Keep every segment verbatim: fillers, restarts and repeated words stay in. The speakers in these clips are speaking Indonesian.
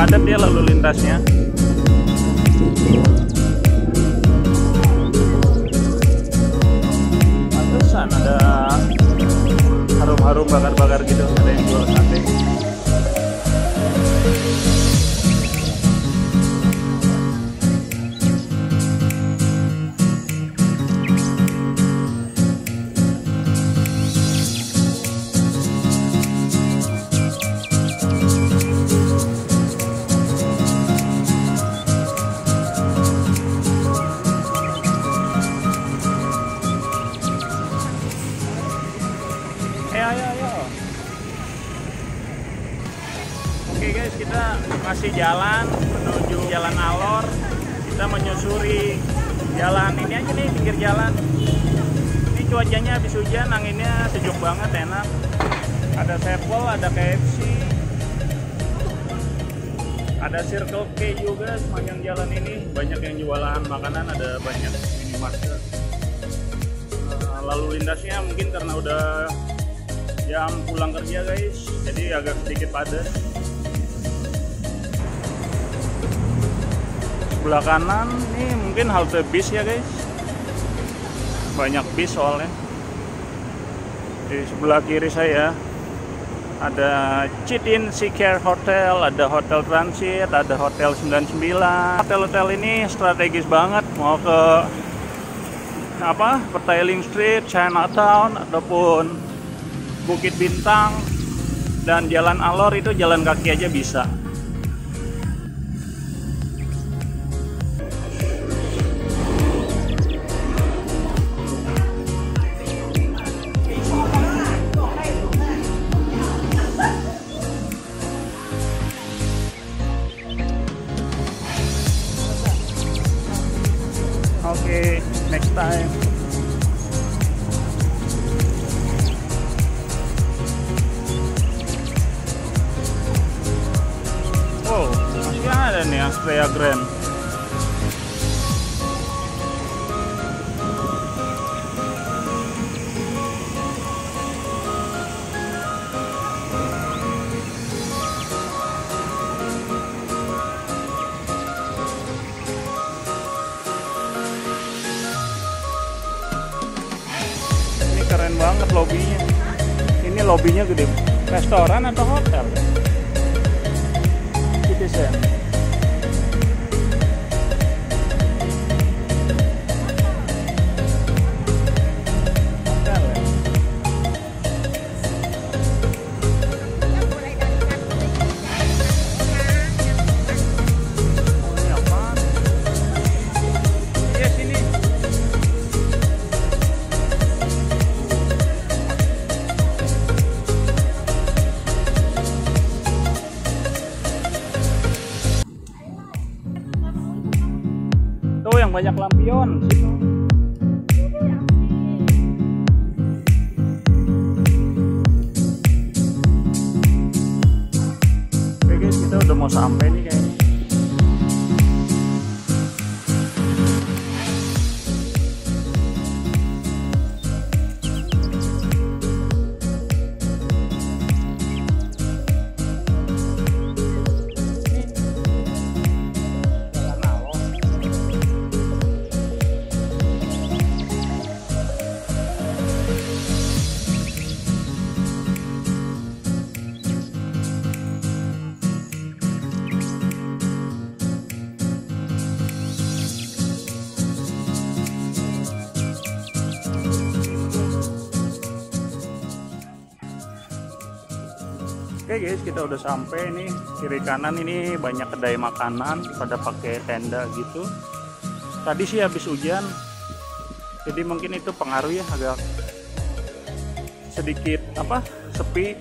padat dia lalu lintasnya. Pantesan ada harum-harum bakar-bakar gitu, ada yang jual sate. Ayo, ayo. Oke guys, kita masih jalan menuju Jalan Alor. Kita menyusuri jalan ini aja nih, pinggir jalan. Ini cuacanya habis hujan, anginnya sejuk banget, enak. Ada Sevel, ada K F C, ada Circle K juga sepanjang jalan ini. Banyak yang jualan makanan, ada banyak minimarket. Lalu lintasnya mungkin karena udah jam pulang kerja guys, jadi agak sedikit padat. Sebelah kanan nih mungkin halte bis ya guys, banyak bis soalnya. Di sebelah kiri saya ada Chitin Seacare Hotel, ada Hotel Transit, ada Hotel sembilan puluh sembilan. Hotel-hotel ini strategis banget, mau ke apa, Petaling Street, Chinatown, ataupun Bukit Bintang dan Jalan Alor itu jalan kaki aja bisa. Oke, okay, next time. Oh, masih ada nih Astrea Grand. Ini keren banget lobinya. Ini lobinya gede. Restoran atau hotel? Citizen. Hotel ya? Oh, ini apaan? Iya sini. Tuh yang banyak lampion situ. Oke guys, kita udah mau sampai nih kayaknya. Oke guys, kita udah sampai nih. Kiri kanan ini banyak kedai makanan pada pakai tenda gitu. Tadi sih habis hujan, jadi mungkin itu pengaruh ya, agak sedikit apa sepi.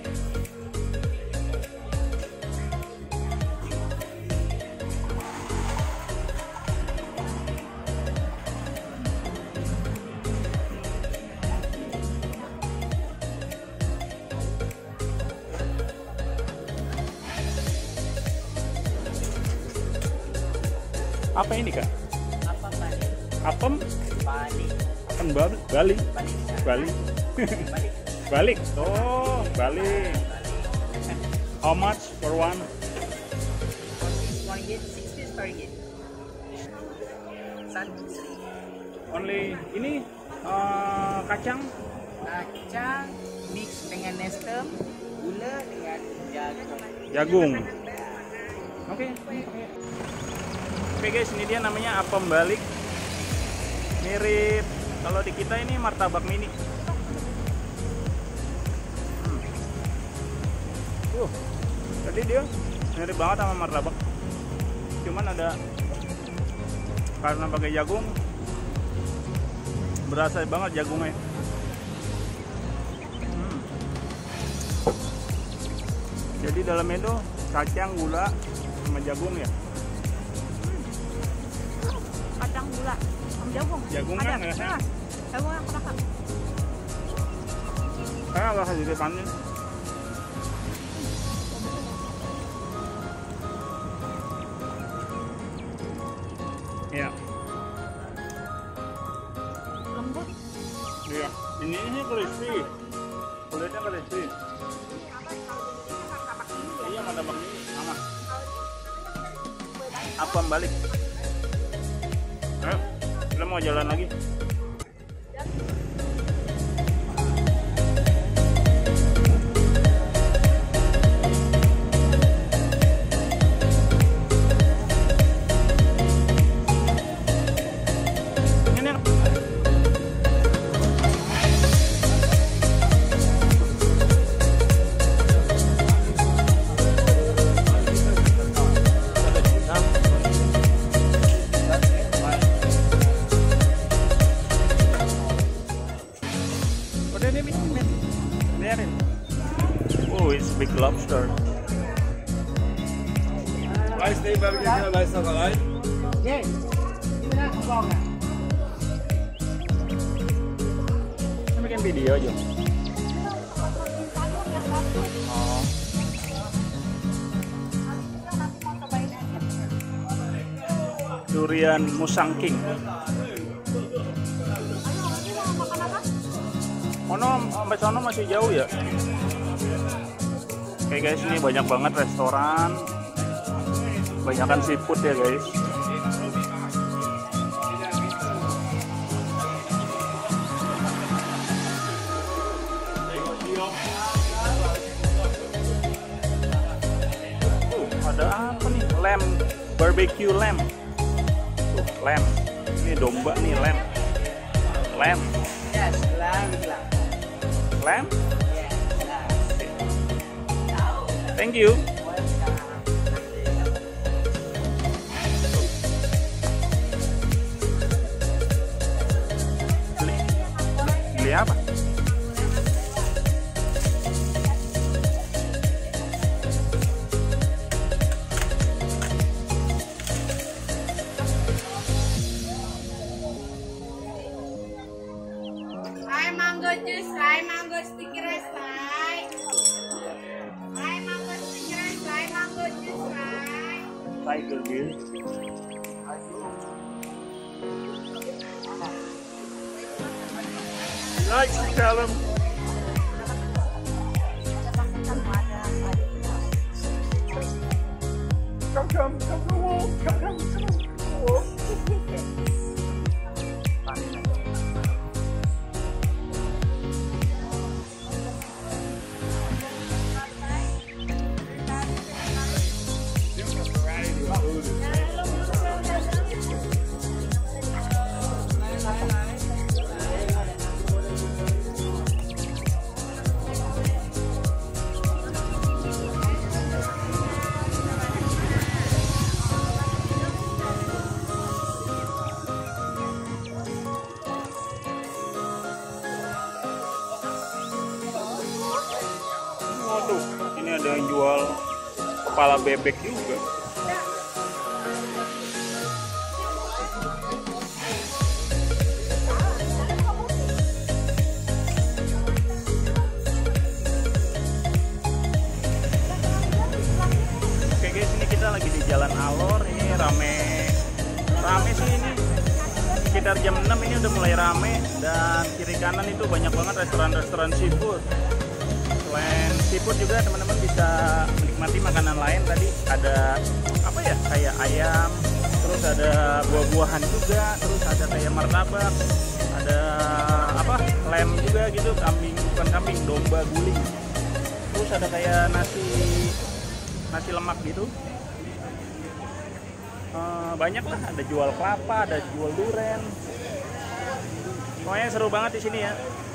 Apa ini kak? Apa Bali? Apem? Bali. Apem Bali? Bali? Bali. Bali? Bali. Balik? Oh, balik. How much for one? ringgit, sixteen per ringgit. Satu. Only ini uh, kacang Kacang mix dengan nestem, gula dengan jagung. jagung. Oke. Oke guys, ini dia namanya apem balik. Mirip kalau di kita ini martabak mini. Hmm. Uh, jadi dia mirip banget sama martabak. Cuman ada karena pakai jagung, berasa banget jagungnya. Hmm. Jadi dalamnya itu kacang, gula, sama jagung ya. Kacang gula sama jagung. Jagung Ada. kan nggak sih? Ah, jagung yang kelakar. Kayak agak sedikit panis. Ya. Lembut. Iya. Ini ini crispy. Kulitnya crispy. Iya, martabak ini sama. Apem balik. Ayo, kita mau jalan lagi. Oh, it's big lobster. Rice day barbecue rice sama rice. Yes. Ini nak kong ah. Kita bikin video aja. Oh. Durian Musang King. Oh no, sampai sana masih jauh ya. Oke guys, ini banyak banget restoran, banyakan seafood ya guys. Uh, ada apa nih? Lamb, barbecue lamb. Tuh, lamb. Ini domba nih, lamb. Lamb. Yes, lamb, lamb. Lamb? Yes, lamb. Thank you. Beli, beli apa? Hai mango juice, hai mango sticky rice, hai. Hai mango sticky rice, hai mango juice, hai. Tiger Gill. Nice, Callum. Come, come, come, come, walk. Come, come, come, walk. Waduh, ini ada yang jual kepala bebek juga. Oke guys, ini kita lagi di Jalan Alor. Ini rame, rame sih ini. Sekitar jam enam ini udah mulai rame, dan kiri kanan itu banyak banget restoran-restoran seafood. Selain seafood juga teman-teman bisa menikmati makanan lain. Tadi ada apa ya, kayak ayam, terus ada buah-buahan juga, terus ada kayak martabak, ada apa, lem juga gitu, kambing, bukan kambing, domba guling. Terus ada kayak nasi nasi lemak gitu. Uh, banyak lah, ada jual kelapa, ada jual duren. Pokoknya seru banget di sini ya.